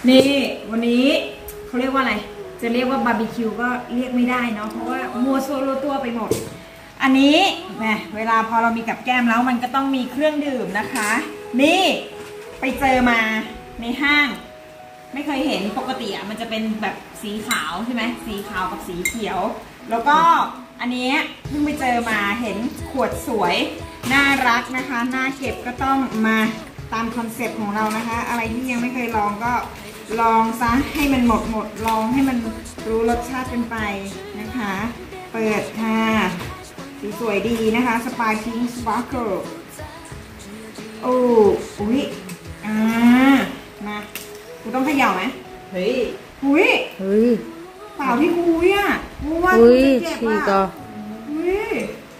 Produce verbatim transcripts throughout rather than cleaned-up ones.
นี่วันนี้เขาเรียกว่าอะไรจะเรียกว่าบาร์บีคิวก็เรียกไม่ได้เนาะเพราะว่ามัวโซโลตัวไปหมดอันนี้แหมเวลาพอเรามีกับแก้มแล้วมันก็ต้องมีเครื่องดื่มนะคะนี่ไปเจอมาในห้างไม่เคยเห็นปกติอ่ะมันจะเป็นแบบสีขาวใช่ไหมสีขาวกับสีเขียวแล้วก็อันนี้เพิ่งไปเจอมาเห็นขวดสวยน่ารักนะคะน่าเก็บก็ต้องมาตามคอนเซ็ปต์ของเรานะคะอะไรที่ยังไม่เคยลองก็ลองซะให้มันหมดหมดลองให้มันรู้รสชาติกันไปนะคะเปิดค่ะสีสวยดีนะคะสปาร์คิงสปาร์เคิลโอ้อุ้ยอ่ามากูต้องเขย่าไหมเฮ้ยอุ้ยเฮ้ยเปล่าที่คุยอ่ะกูว่ากูจะเจ็บอ่ะอุ้ย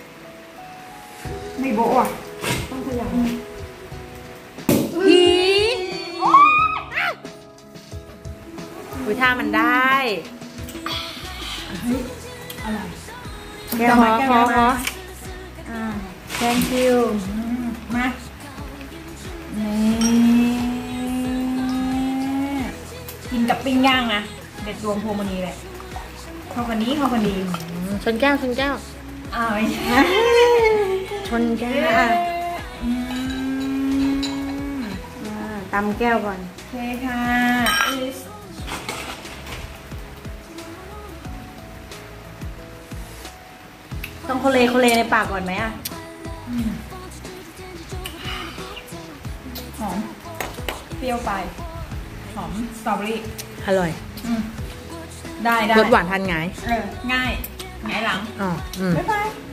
ไม่โบอ่ะต้องเขย่าฮีอุ้ยท่ามันได้อะไรแก้วมาแก้วมาอ่า thank you มานี่กินกับปิ้งย่างนะเด็ดรวมพวงมณีเลยเข้ากันนี้เข้ากันดีชนแก้วชนแก้วอ้าวชนแก้วตำแก้วก่อนโอเคค่ะต้องโคเลโคเลในปากก่อนไหมอ่ะหอมเปรี้ยวไปหอมสตรอเบอรี่อร่อยได้ได้รสหวานทานง่ายเออง่ายง่ายหลังอ๋อบ๊ายบาย